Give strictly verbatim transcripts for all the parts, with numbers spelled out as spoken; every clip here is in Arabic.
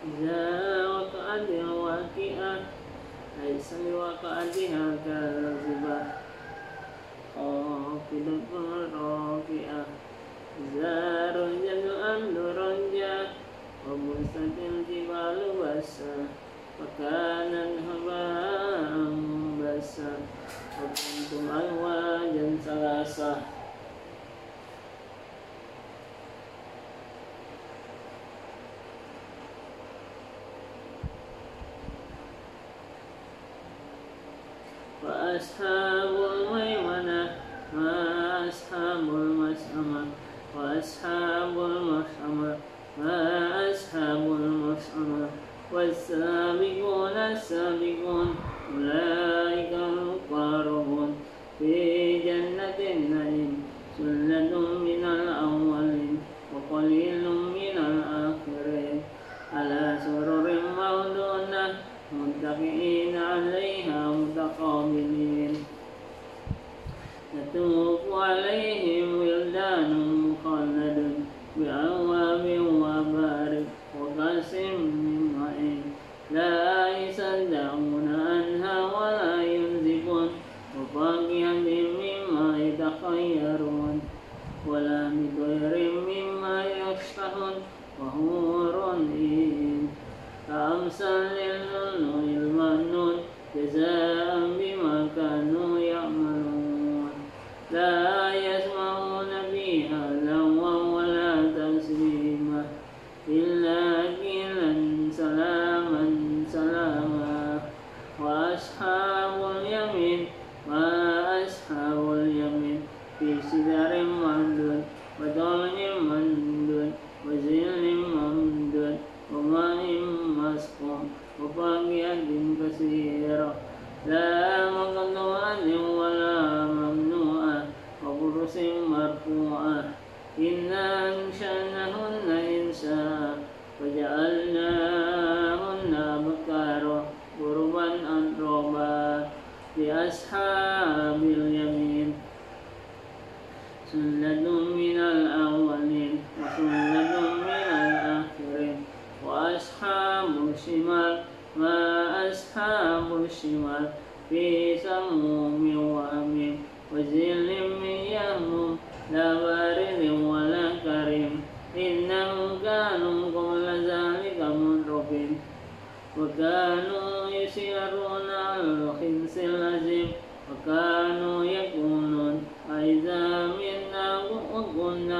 إذا وقعت الواقعة ليس لوقعتها كاذبة خافضة رافعة إذا رجت الأرض رجا وبست الجبال بسا فكانت هباء منبثا وكنتم أزواجا ثلاثة. وأصحاب الميمنة ما أصحاب المشأمة وأصحاب المشأمة ما أصحاب المشأمة والسابقون السابقون أولئك المقربون في جنة النعيم ثلة من الأولين وقليل من الآخرين على سرر موضونة متكئين عليها متقابلين يطوف عليهم ولدان مخلدون بأكواب وأباريق وكأس من معين لا يصدعون عنها ولا ينزفون وفاكهة مما يتخيرون ولحم طير مما يشتهون وحور عين كأمثال اللؤلؤ المكنون جزاء بما كانوا يعملون لا يسمعون فيها لغوا ولا تأثيما إلا قيلا سلاما سلاما. وأصحاب اليمين ما أصحاب اليمين في سدر ممدود وطلح ممدود وظل ممدود وماء مسكوب وفاكهة كثيرة لا مقطوعة ولا ممنوعة وفرش مرفوعة إنا أنشأناهن إنشاء وجعلناهن أبكارا عربا أترابا لأصحاب اليمين سلة من الأولين وسلة من الآخرين. وأصحاب الشمال ما أصحاب الشمال في سموم وحميم وظل من يحموم لا بارد ولا كريم إنهم كانوا قبل ذلك مترفين وكانوا يسيرون على الخبز العظيم وكانوا يقولون أإذا متنا وكنا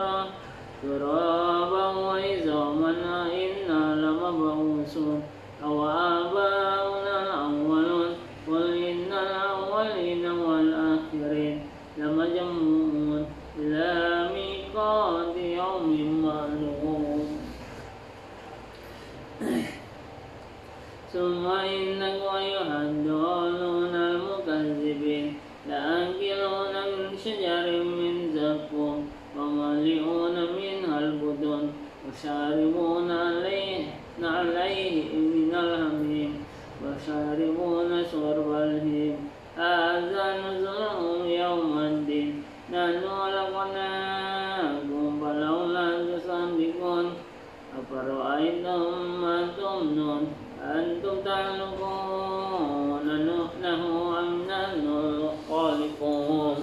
ترابا وعظاما أإنا لمبعوثون أو آباؤنا الأولون قل إن الأولين والآخرين لمجموعون إلى ميقات يوم معلوم ثم إنكم أيها الضالون المكذبين لآكلون من شجر من زقوم ومالئون منها البطون وشاربون عليه عليه من الحميم وشاربون شرب الهيم هذا نزلهم يوم الدين نحن خلقناكم فلولا تصدقون أفرأيتم ما تمنون أنتم تعلمون نحن أم نحن الخالقون.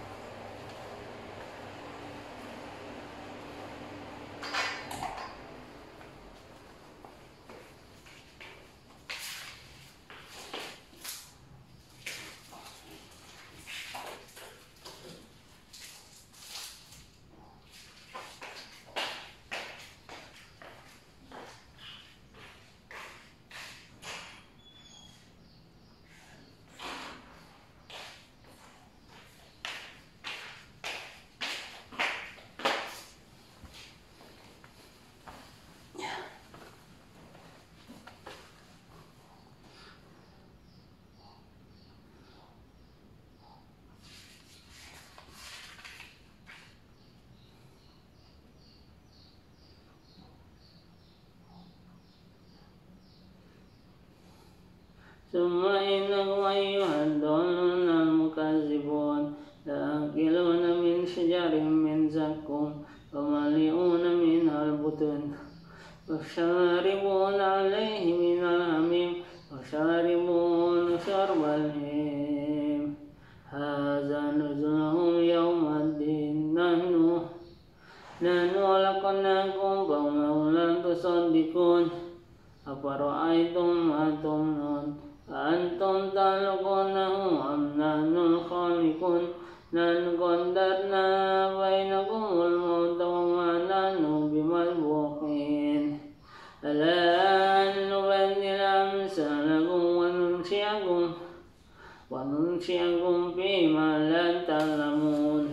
ثم إنكم أيها الضالون المكذبون لآكلون من شجر من زقوم ومالئون منها البطون فشاربون عليه من الحميم وشاربون شرب الهيم هذا نزلهم يوم الدين نحن نحن خلقناكم فلولا تصدقون أفرأيتم ما تمنون أأنتم تخلقونه أم نحن الخالقون نحن قدرنا بينكم الموت وما نحن بمسبوقين ألا أن نبدل أمثالكم وننشئكم وننشئكم فيما لا تعلمون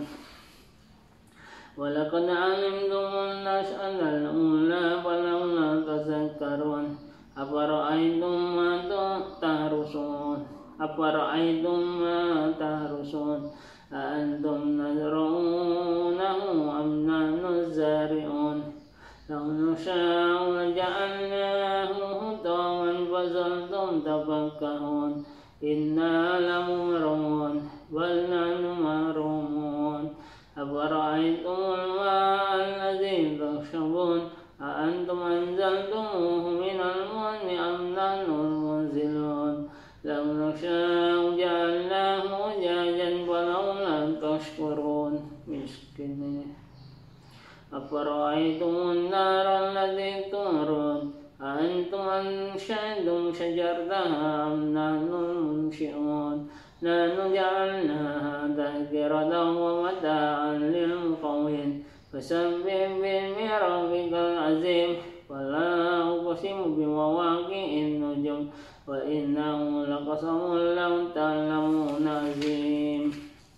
ولقد علمتم النشأة الأولى فلولا تذكرون أفرأيتم ما تحرثون أفرأيتم ما تحرثون أأنتم تزرعونه أم نحن الزارعون لو نشاء لجعلناه حطاما فظلتم تفكهون إنا لمغرمون بل نحن محرومون أفرأيتم الماء الذي تشربون أأنتم أنزلتموه من المزن أم نحن المنزلون لو نشاء جعلناه أجاجا فلولا تشكرون مسكين أفرأيتم النار التي تورون أأنتم أنشأتم شجرتها أم نحن المنشئون نحن جعلناها تذكرة ومتاعا للمقوين فسبح باسم ربك العظيم ولا أقسم بمواقع النجوم وإنه لقسم لو تعلمون عظيم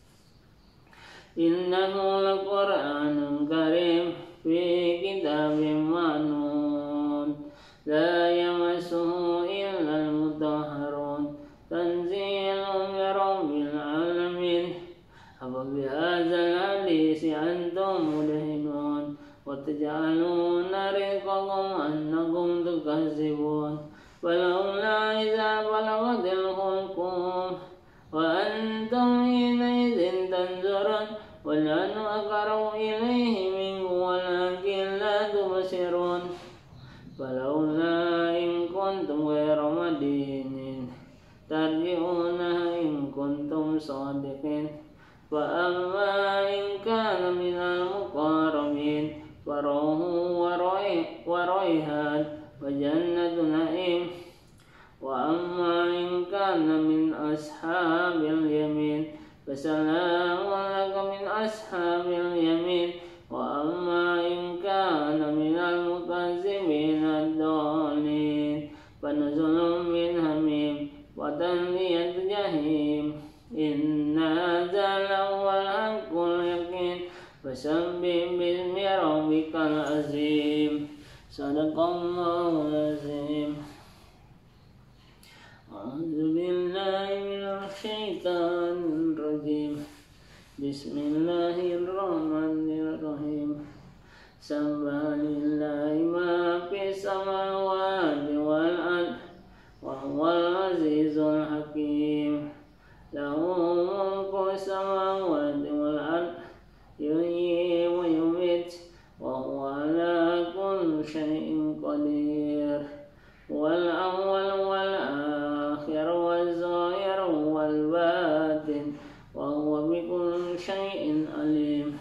إنه لقرآن كريم في كتاب مكنون لا يمسه إلا المطهرون تنزيل من رب العالمين أفبهذا الحديث أنتم مدهنون وتجعلون رزقكم أنكم تكذبون فلولا إذا بلغت الحلقوم وأنتم حينئذ تنظرون ونحن أقرب إليه منكم ولكن لا تبصرون فلولا إن كنتم غير مدينين ترجعونها إن كنتم صادقين فأما إن كان من المقربين فروح وريحان وجنة نعيم وأما إن كان من أصحاب اليمين فسلام لك من أصحاب اليمين وأما إن كان من المكذبين الضالين فنزل من حميم وتصلية جحيم إن هذا لهو الحق اليقين فسبح باسم ربك العظيم صدق الله العظيم أعوذ بالله من الشيطان الرجيم بسم الله الرحمن الرحيم سبح لله ما في السماوات والأرض وهو العزيز الحكيم له ملك السماوات والأرض يحيي ويميت وهو على كل شيء قدير هو الأول والآخر والظاهر والباطن وهو بكل شيء عليم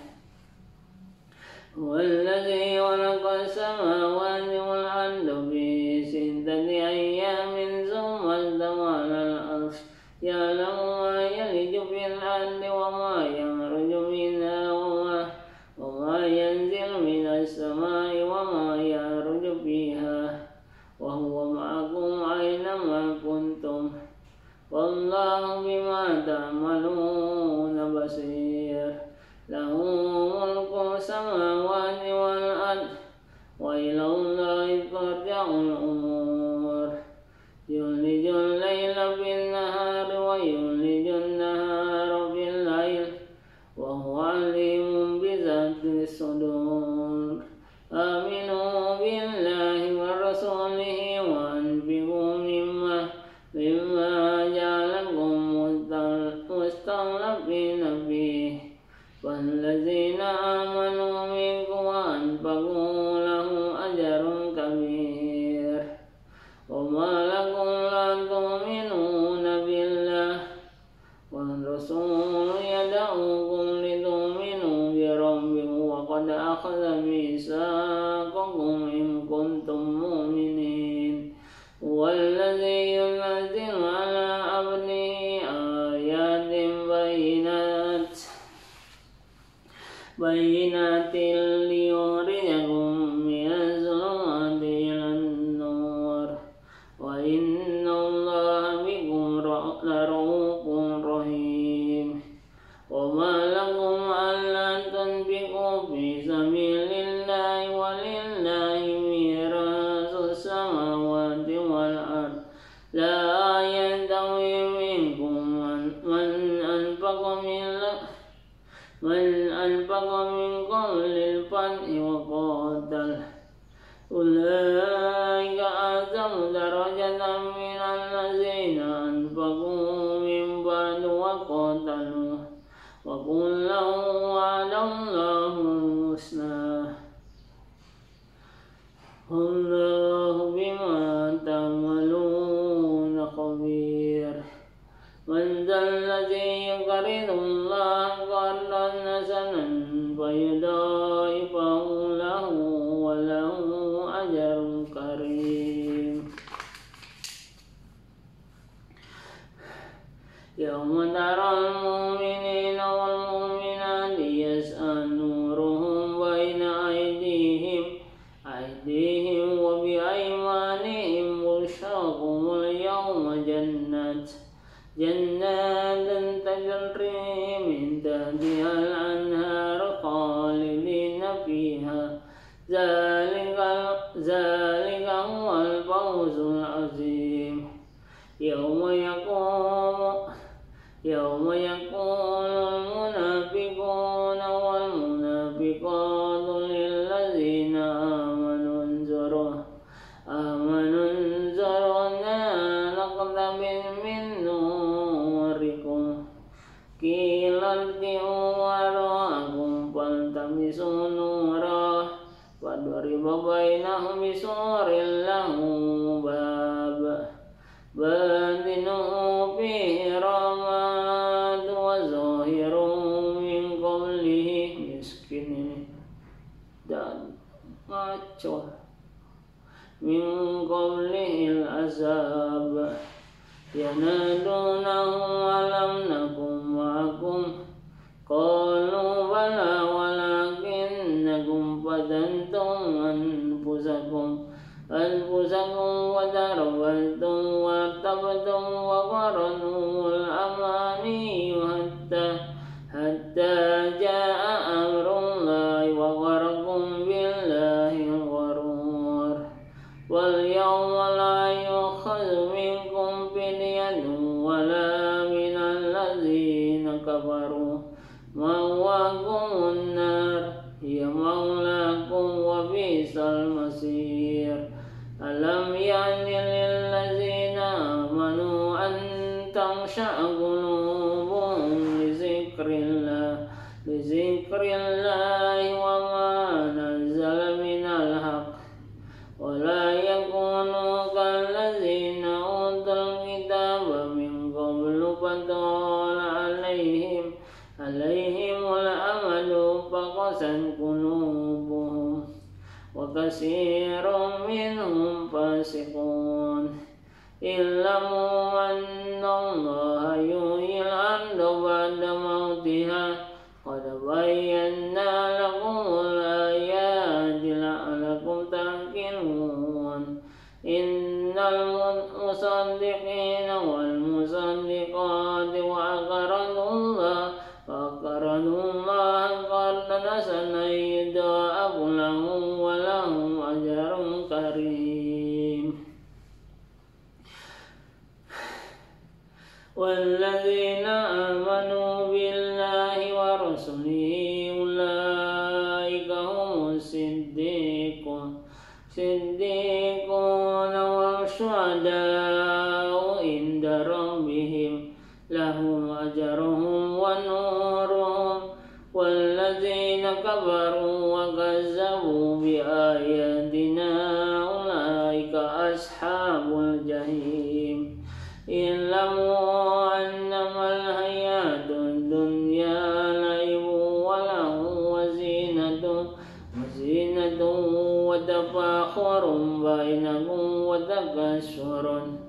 هو الذي خلق السماوات والأرض في ستة أيام ثم استوى على العرش يعلم ما يلج في الأرض وما يخرج منها وما, وما ينزل من السماء وما يعرج فيها وهو معكم أينما كنتم والله بما تعملون بصير له ملك السماوات والأرض وإلى الله ترجع الأمور يولج الليل في النهار ويولج ميثاقكم إن كنتم مؤمنين هو الذي ينزل على عبده آيات بينات بينات ليخرجكم من الظلمات إلى النور وإن الله بكم لرؤوف رحيم وما لكم ألا تنفقوا في سبيل الله ولله ميراث السماوات والأرض لا يستوي منكم من أنفق من من أنفق من قبل الفتح وقاتل أولئك أعظم درجة من الذين أنفقوا من بعد وقاتلوا وكلا وعد الله الحسنى والله بما تعملون خبير من ذا الذي يقرض الله قرضا حسنا فيضاعفه له وله أجر كريم يوم ترى المؤمنين والمؤمنات يسعى نورهم بين أيديهم أيديهم وبأيمانهم بشراكم اليوم جنات جنات تجري من تحتها الأنهار خالدين فيها ذلك ذلك هو الفوز العظيم يوم يقوم يوم يقول المنافقون والمنافقات للذين آمنوا انظروا آمنوا انظرونا نقتبس من نوركم قيل ارجعوا وراءكم فالتمسوا نورا وضرب بينهم بسور له باب باطنه فيه رحمة وظاهره من قبله مسكين dan ngaco min qablihi al-azab yanadunahum alam nakum ma'akum qalu bala walakinnakum fatantum anfusakum anfusakum wa darabtum wa tabtum wa qaranul amani hatta hatta jaa amrullahi wa gharakum billahi al-gharur wal yawma la yukhadhu minkum fidyatun wala minal ladzina kafaru ma'wakumun nar hiya maulakum wa bisal masir alam yani lil ladzina amanu an takhsha'a qulubuhum li zikrillah li zikrillah wa ma nazzala minal haqq wa la yakunu kalladzina utul kitaba min qablu fatala alaihim alaihimul amadu faqasan qulubuhum wa katsirun minhum fasiqun illamu annallaha yuhyil arda ba'da mautiha qad bayyana lakumul ayati la'allakum ta'qilun innal musaddiqina wal musaddiqati wa aqradullaha wa aqradullaha qardan hasanan yudha'afu lahum wa lahum ajrun karim والذين آمنوا بالله ورسله أولئك هم الصديقون صديقون والشهداء عند ربهم لهم أجرهم ونورهم والذين كفروا وكذبوا بآياتنا أولئك أصحاب الجحيم اعلموا أنما الحياة الدنيا لعب ولهو وزينة وزينة وتفاخر بينكم وتكاثر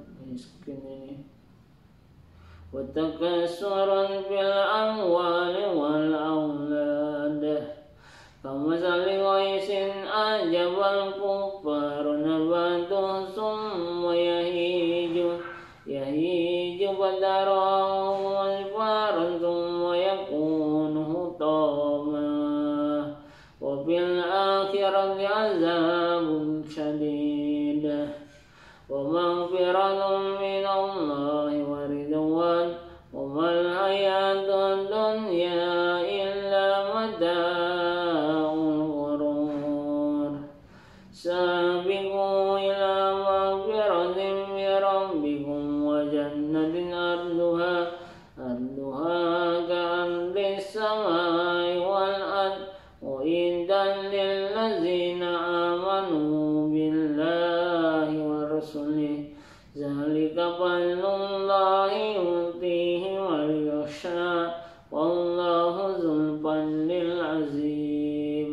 وتكاثر في الأموال والأولاد كمثل غيث أعجب الكفار نباته ثم يهيج يهيج فتراه مصفرا ثم يكون حطاما وفي الآخرة عذاب شديد ومغفرة من الله ورضوان وما الحياة الدنيا إلا متاع الغرور سابقوا إلى مغفرة من ربكم وجنة أرضها أرضها كأرض السماء والأرض أعدت للذين آمنوا بالله ورسوله ذلك فضل الله يؤتيه من يشاء والله ذو الفضل العظيم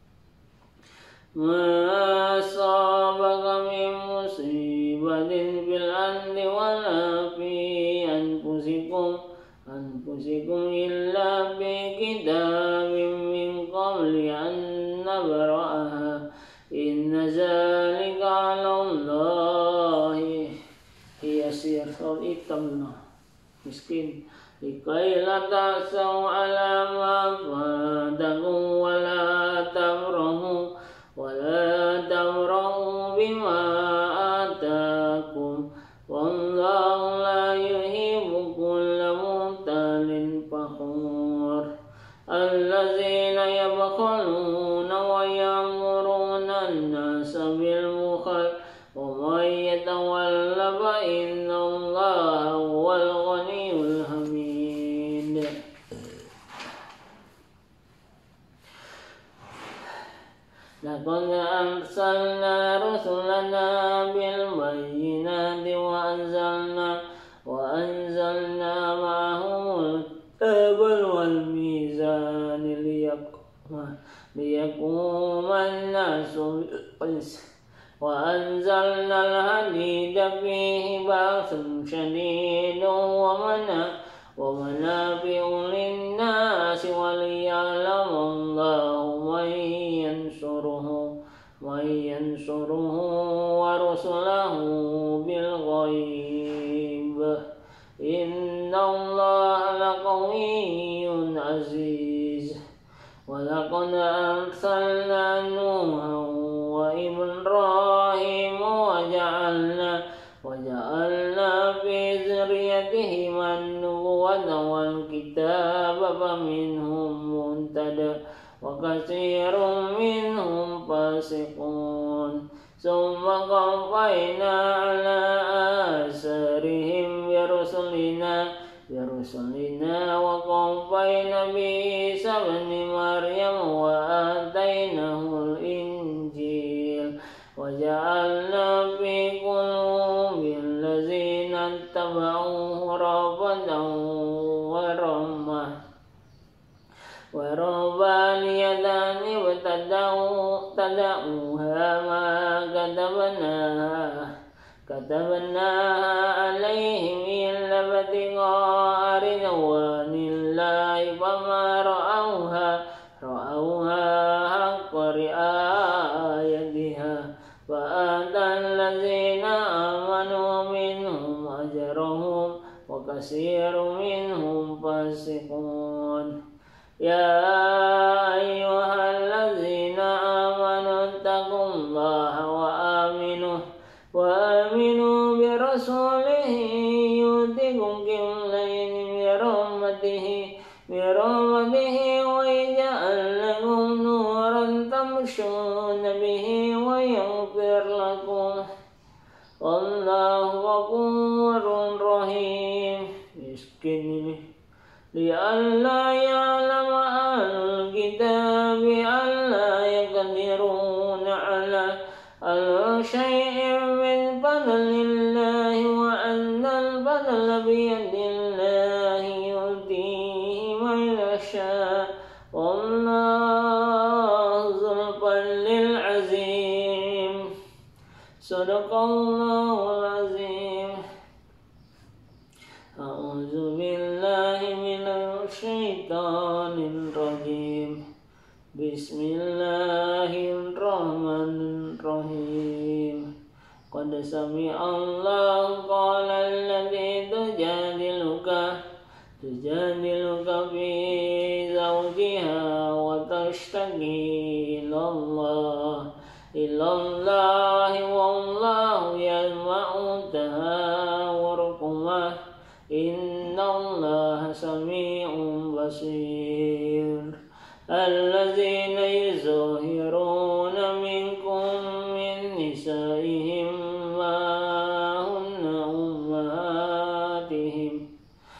ما أصابك من مصيبة في الأرض ولا في أنفسكم أنفسكم إلا بكتاب من قبل أن نبرأها إن ذلك على الله يسير. Soal hitam no miskin likai la ta'sau ala ma fadakum wa la tafrahu wa la tafrahu bima atakum wallahu la yuhibbu kulla muhtalin fakhur allazina yabkhaluna wa ya'muruna an-nasa bil bukhal wa man yatawalla fa inna Allaha huwal ghaniyyul hamid. Laqad arsalna rusulana bil bayyinati wa anzalna wa anzalna ma'ahumul kitaba wal mizana liyaquma an-nasu bil وأنزلنا الحديد فيه بأس شديد ومنافع للناس وليعلم الله من ينصره من ينصره ورسله بالغيب إن الله لقوي عزيز. ولقد أرسلنا نوحا وإبراهيم وجعلنا وجعلنا في ذريتهما النبوة والكتاب فمنهم مهتد وكثير منهم فاسقون ثم قفينا على آثارهم برسلنا برسلنا وقفينا بعيسى ابن مريم وآتيناه الإنجيل وجعلنا في قلوب الذين اتبعوه رأفة ورحمة ورهبانية ابتدعوها ما كتبناها كتبناها عليهم إلا ابتغاء رضوان الله فما رأوها رأوها حق رعايتها فآتى الذين آمنوا منهم أجرهم وكثير منهم فاسقون. يا أيها الذين آمنوا اتقوا الله وآمنوا وآمنوا برسوله يؤتكم كفلين برحمته برحمته ويجعل لكم نورا تمشون به ويغفر لكم والله غفور رحيم. Miskin ini لئلا يعلم أهل الكتاب ألا يقدرون على شيء من فضل الله وأن الفضل بيد الله يؤتيه من يشاء والله ذو الفضل العظيم. Sadaqallahul azim. A'udzu billahi minasy syaithanir rajim. Bismillahirrahmanirrahim. Qad sami'allahu qawla allati tujadiluka tujadiluka fi zawjiha wa tashtaki ilallah ilallahi wallahu yasma'u tahawurakuma innallaha sami'un basir. Allazina yuzahiruna minkum min nisa'ihim ma hunna ummahatihim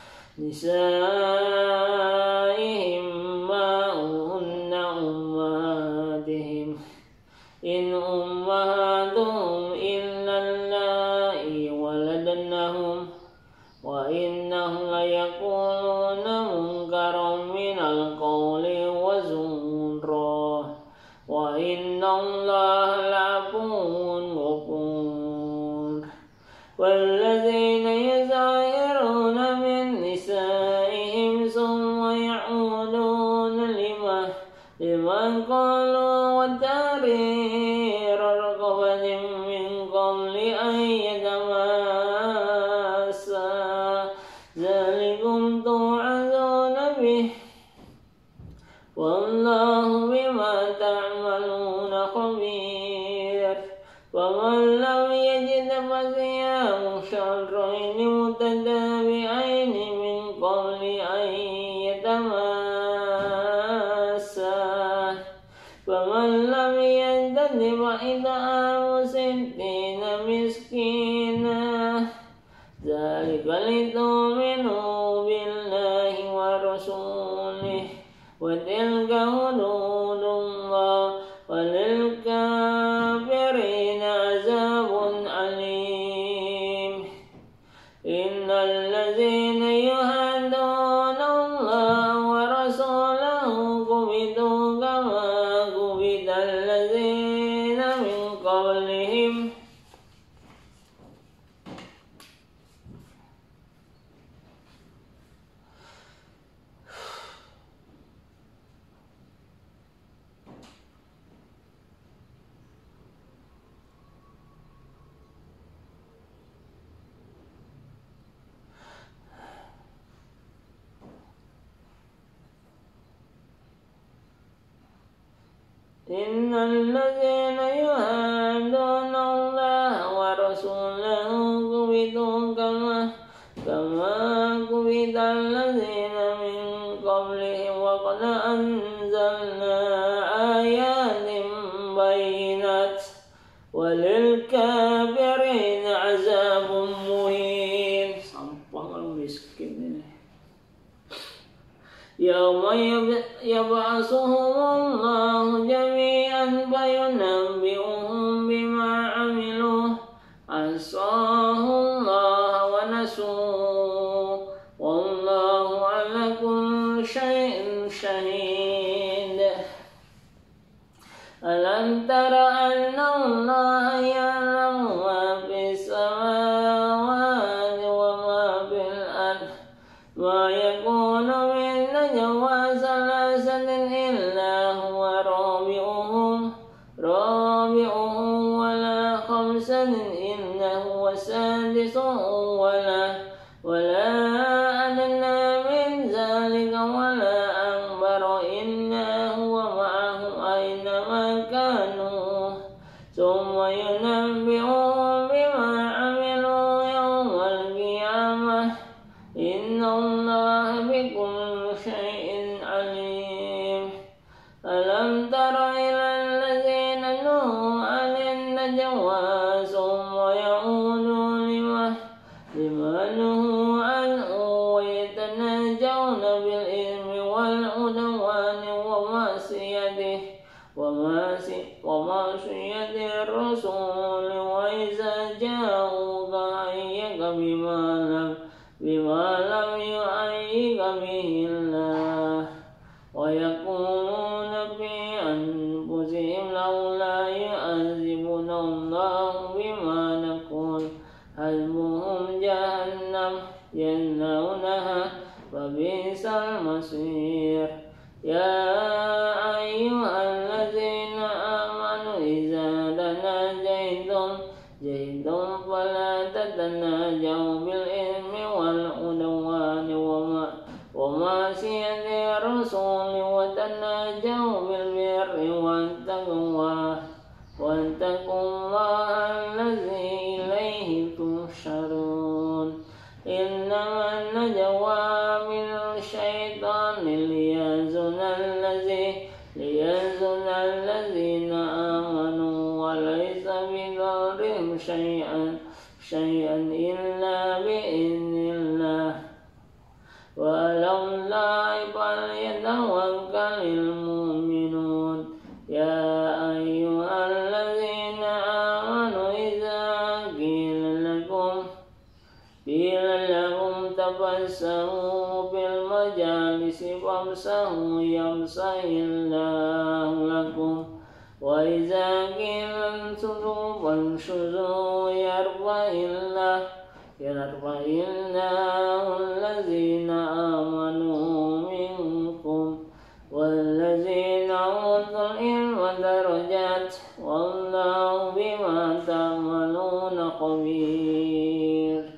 nisa'ihim ma hunna ummahatihim in ummahatuhum illa allai waladnahum wa innahum la yaquluna munkaran minal qawli wa zura wa innallaha la'afuwwun ghafur. Wallazina yuzahiruna min nisa'ihim summa ya'uduna lima lima qalu wa tahriru raqabatin min qabli an yatamassa dzalikum tu'adzuna bih wallahu bima ta'maluna khabir. Faman lam yajid fasiyamu syahraini mutatabi'aini min qabli an yatamassa faman lam yajid fa it'amu sittina miskina dzalika litu'minu billahi wa rasulih wa tilka hududullah walil kafirina azabun alim. Innal ladzina yuhadduna Allah wa rasulahu qubitu kama qubidal ladzina min qablihim Innal ladzina yuhadduna Allah wa rasulahu qubitu kama kama qubidal ladzina min qablihim wa qad anzalna ayatin bayyinat walil kafirina azabun muhin. Sampah orang miskin ini. Yawma yab'asuhumullahu jami'an fayunabbi'uhum bima 'amilu ahsahullahu wa nasuhu wallahu 'ala kulli syai'in syahid. Alam tara anna Allaha ya'lamu ma fis samawati wa ma fil ardh ma yakunu min najwa salasatin illa huwa rabi'uhum rabi'uhum wala khamsatin illa huwa sadisuhum wala wala adna min zalika wala akbar illa huwa ma'ahum aynama kanu thumma yunabbi'uhum bima 'amilu yawmal qiyamah innallaha bikulli syai'in alim. Alam tara ilal ladzina nuhu 'anin najwa summa ya'udu lima lima nuhu anhu wa yatanajawna bil ismi wal udwani wa ma'siyatihi wa ma'si wa ma'siyati rasul wa iza ja'uka ayyaka bima lam bima lam yu'ayyika bihillah wa yaquluna fi anfusihim laula yu'azzibuna Allah bima زيدوا فلا تتناجوا بالإثم والعدوان ومعصية الرسول وتناجوا بالبر والتقوى واتقوا الله الذي إليه تحشرون إنما النجوى من الشيطان ليحزن الذي ليحزن الذين آمنوا وليس بضرهم شيئا شيئا إلا بإذن الله وعلى الله فليتوكل المؤمنون يا أيها الذين آمنوا إذا قيل لكم قيل لهم تفسحوا في المجالس فافسحوا يفسح الله لكم وإذا قيل انشزوا فانشزوا يرفع الله يرفع الله الذين آمنوا منكم والذين أوتوا العلم درجات والله بما تعملون خبير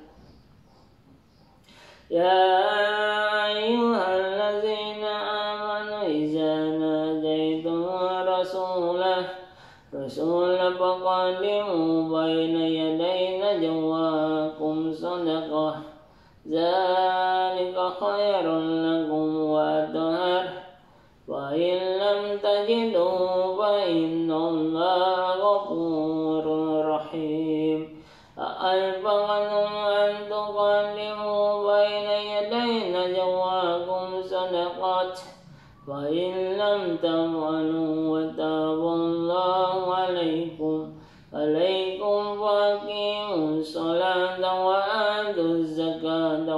يا أيها الذين آمنوا إذا ناديتم رسوله رسول فقدموا بين يدي نجواكم صدقة ذلك خير لكم وأطهر وإن لم تجدوا فإن الله غفور رحيم أأشفقتم أن تقدموا بين يدي نجواكم صدقات فإن لم تفعلوا وتاب الله عليكم عليكم فأقيموا الصلاة وآتوا الزكاة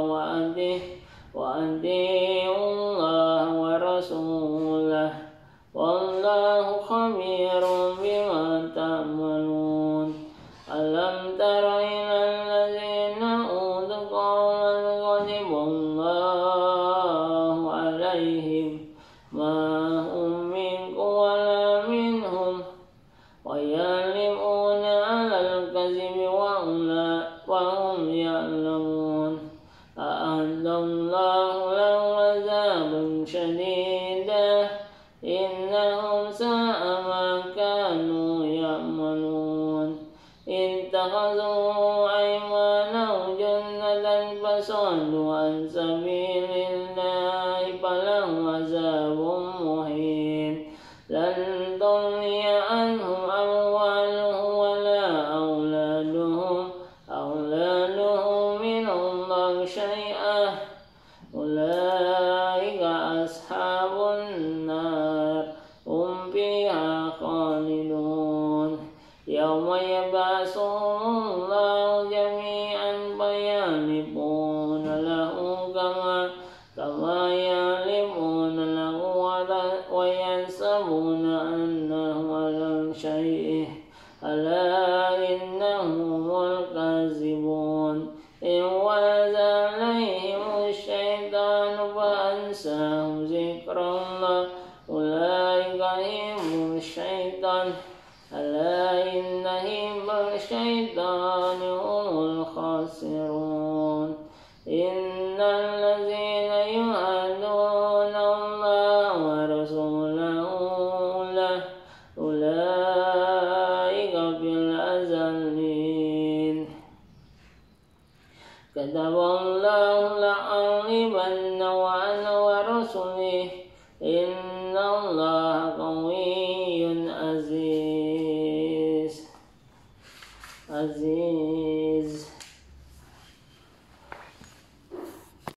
وأطيعوا الله ورسوله والله خبير بما تعملون ألم تر إلى الذين أوتوا قوما غضب الله عليهم ما هم منكم ولا منهم ويحلفون على الكذب وهم يعلمون أعد الله لهم عذابا شديدا إنهم ساء ما كانوا يعملون اتخذوا أيمانهم جنة فصدوا عن سبيل الله فلهم عذاب مهين لن تغني عنهم أموالهم ولا أولادهم أولادهم من الله شيئا أولئك أصحاب النار هم فيها خالدون يوم يبعثهم الله جميعا فيحلفون له كما كما يحلفون له ويحسبون أنه على شيء ألا إنهم الكاذبون إذ وعد عليهم الشيطان فأنساهم ذكر الله أولئك هم الشيطان ألا إن حزب الشيطان هم الخاسرون إن الذين يعادون الله ورسوله أولئك في الأذلين كتب الله لأغلبن وأنا ورسله إن الله قوي عزيز عزيز